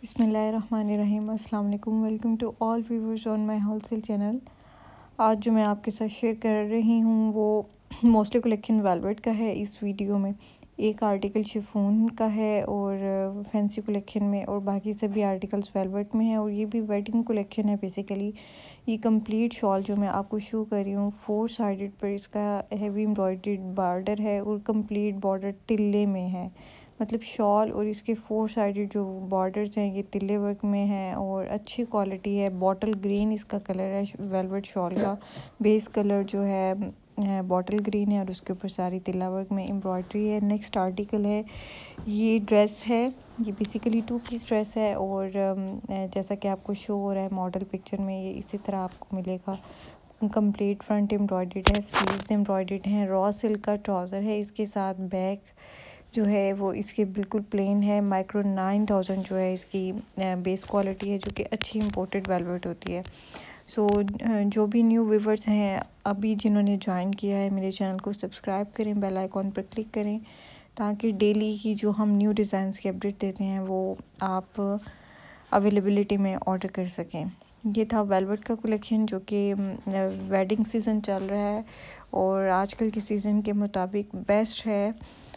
बिस्मिल्लाहिर्रहमानिर्रहीम। अस्सलाम वालेकुम। Welcome to all viewers on my wholesale channel. आज जो मैं आपके साथ शेयर कर रही हूँ वो मोस्टली कलेक्शन वेलवेट का है। इस वीडियो में एक आर्टिकल शिफॉन का है और फैंसी कलेक्शन में, और बाकी सभी आर्टिकल्स वेलवेट में है। और ये भी वेडिंग कलेक्शन है बेसिकली। ये कंप्लीट शॉल जो मैं आपको शो कर रही हूँ 4 साइडेड पर इसका हैवी एम्ब्रॉयडर्ड बॉर्डर है और कंप्लीट बॉर्डर तिल्ले में है। मतलब शॉल और इसके 4 साइडेड जो बॉर्डर्स हैं ये तिल्ले वर्क में हैं और अच्छी क्वालिटी है। बॉटल ग्रीन इसका कलर है वेलवेट शॉल का। बेस कलर जो है बॉटल ग्रीन है और उसके ऊपर सारी तिल्ला वर्क में एम्ब्रॉयडरी है। नेक्स्ट आर्टिकल है, ये ड्रेस है। ये बेसिकली 2 पीस ड्रेस है और जैसा कि आपको शो हो रहा है मॉडल पिक्चर में, ये इसी तरह आपको मिलेगा। कंप्लीट फ्रंट एम्ब्रॉयडर्ड है, स्लीव्स एम्ब्रॉयडर्ड हैं, रॉ सिल्क का ट्राउज़र है। इसके साथ बैक जो है वो इसके बिल्कुल प्लेन है। माइक्रो 9000 जो है इसकी बेस क्वालिटी है, जो कि अच्छी इंपोर्टेड वेलवेट होती है। सो जो भी न्यू व्यूवर्स हैं अभी जिन्होंने ज्वाइन किया है मेरे चैनल को सब्सक्राइब करें, बेल आइकॉन पर क्लिक करें, ताकि डेली की जो हम न्यू डिज़ाइंस की अपडेट देते हैं वो आप अवेलेबिलिटी में ऑर्डर कर सकें। ये था वेलवेट का कलेक्शन जो कि वेडिंग सीज़न चल रहा है और आजकल के सीज़न के मुताबिक बेस्ट है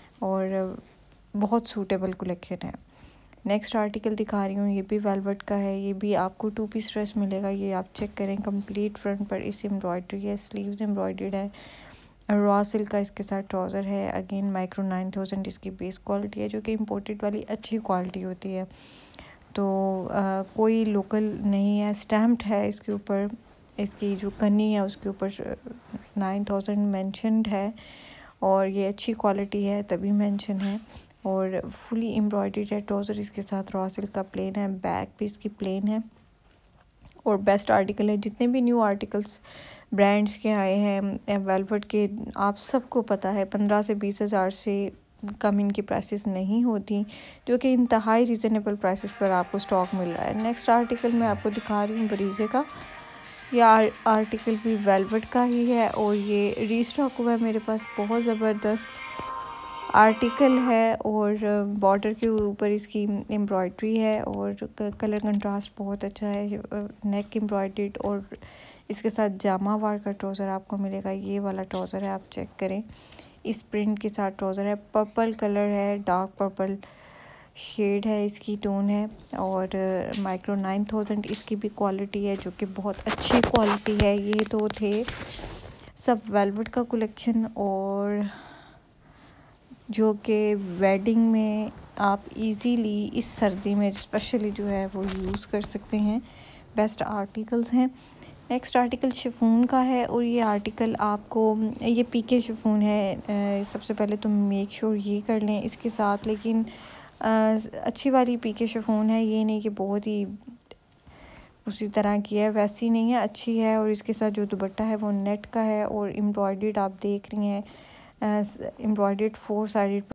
और बहुत सूटेबल कलेक्शन है। नेक्स्ट आर्टिकल दिखा रही हूँ, ये भी वेलवेट का है। ये भी आपको 2 पीस ड्रेस मिलेगा। ये आप चेक करें, कंप्लीट फ्रंट पर इस एम्ब्रॉयडरी है, स्लीव्स एम्ब्रॉयडर्ड है, रॉ सिल्क का इसके साथ ट्राउज़र है। अगेन माइक्रो 9000 इसकी बेस क्वालिटी है, जो कि इम्पोर्टेड वाली अच्छी क्वालिटी होती है। तो कोई लोकल नहीं है, स्टैम्प्ड है इसके ऊपर। इसकी जो कन्नी है उसके ऊपर 9000 मेंशनड है और ये अच्छी क्वालिटी है तभी मेंशन है। और फुली एम्ब्रॉयडर्ड है। ट्राउज़र इसके साथ रॉ सिल्क का प्लेन है, बैक भी इसकी प्लेन है और बेस्ट आर्टिकल है। जितने भी न्यू आर्टिकल्स ब्रांड्स के आए हैं वेलवेट के, आप सबको पता है 15 से 20 हज़ार से कम इनकी प्राइसेस नहीं होती, जो कि इंतहाई रीज़नेबल प्राइसेस पर आपको स्टॉक मिल रहा है। नेक्स्ट आर्टिकल मैं आपको दिखा रही हूँ बरीज़े का। यह आर्टिकल भी वेलवेट का ही है और ये रीस्टॉक हुआ है मेरे पास। बहुत ज़बरदस्त आर्टिकल है और बॉर्डर के ऊपर इसकी एम्ब्रॉयडरी है और कलर कंट्रास्ट बहुत अच्छा है। नेक एम्ब्रॉयडर्ड और इसके साथ जामा वार का ट्राउज़र आपको मिलेगा। ये वाला ट्राउज़र है, आप चेक करें। इस प्रिंट के साथ ट्राउज़र है, पर्पल कलर है, डार्क पर्पल शेड है, इसकी टोन है और माइक्रो 9000 इसकी भी क्वालिटी है, जो कि बहुत अच्छी क्वालिटी है। ये तो थे सब वेलवेट का कलेक्शन और जो कि वेडिंग में आप इजीली इस सर्दी में स्पेशली जो है वो यूज़ कर सकते हैं। बेस्ट आर्टिकल्स हैं। नेक्स्ट आर्टिकल शिफॉन का है और ये आर्टिकल आपको, ये पीके शिफॉन है। सबसे पहले तो मेक श्योर ये कर लें इसके साथ, लेकिन अच्छी वाली पीके शिफॉन है, ये नहीं कि बहुत ही उसी तरह की है, वैसी नहीं है, अच्छी है। और इसके साथ जो दुपट्टा है वो नेट का है और एम्ब्रॉयडर्ड आप देख रही हैं, एम्ब्रॉयडर्ड 4 साइडेड